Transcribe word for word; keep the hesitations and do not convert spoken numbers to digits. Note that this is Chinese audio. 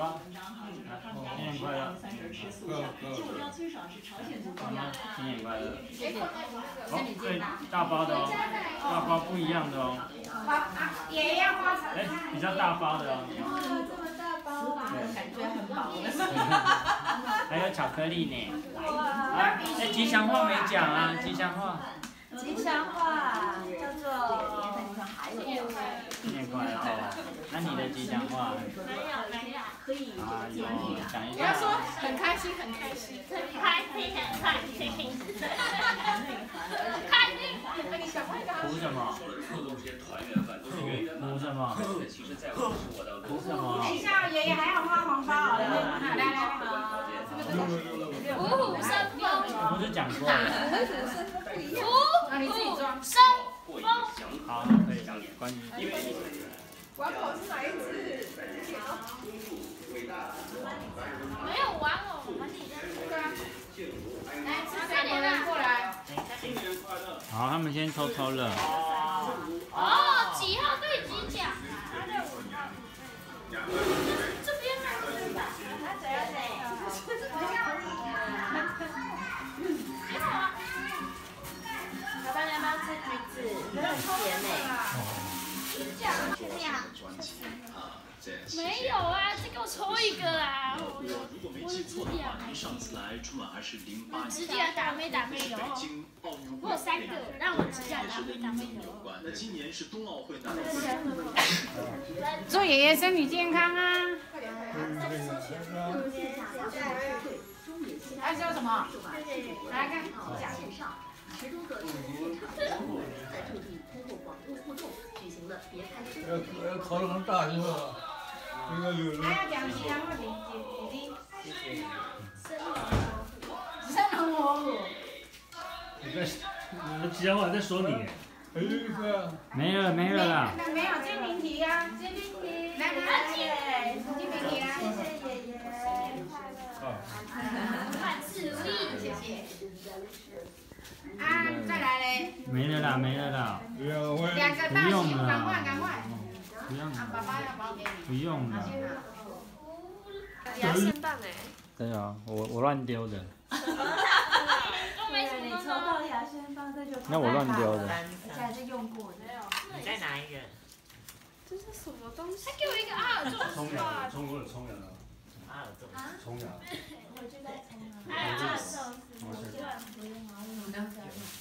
吧，新年快乐！妈妈，新年快乐！哦，对，大包的哦，大包不一样的哦。 也要花茶。 哎，比较大包的哦。 哇，这么大包，感觉很饱了。 还有巧克力呢。啊，哎，吉祥话没讲啊，吉祥话。 吉祥话叫做新年快乐哦。那你的吉祥话？ 没有没有，可以啊，有，讲一下。 不要说很开心，很开心， 很开心，很开心，开心。 图什么？图什么？图什么？ 等一下，爷爷还要发红包，来来来， 虎虎生风。 不是讲过了？ 虎虎生风。 好，可以。关于。 玩偶是哪一只？ 没有玩偶，我们你的。 来，三个人过来。 好，他们先抽抽乐。 哦，几号对几奖啊？这边呢？那谁要谁？没有啊。老板，要不要吃橘子？很甜呢。奖去哪？没有啊，再给我抽一个啊！我的指甲，我指甲打没打没有？我有三个，让我指甲打没打没有？ 祝爷爷身体健康啊！还说什么？来看讲。十多个在驻地通过网络互动举行了别开生。要要考得很大是吧？应该有人。还要讲吉祥话，姐姐姐姐。生龙活虎。 你在，你的吉祥话在说你。 没了没了啦。 没有精明题啊，精明题。来来来，精明题啊。谢谢爷爷。 万事如意，谢谢。 啊，再来嘞！ 没了啦，没了啦。 两个大熊，赶快赶快！ 不用啊，爸爸要包给你。 不用了。 牙线棒哎。 对啊，我我乱丢的。 都没什么。 你抽到牙线棒，这就那我乱丢的。 而且还是用过的。 你再拿一个。 这是什么东西？ 他给我一个阿尔宙斯。 冲牙，冲过了，冲牙了。 阿尔宙斯。 冲牙。 我就在冲啊。 阿尔宙斯。 我就不用啊，我们家。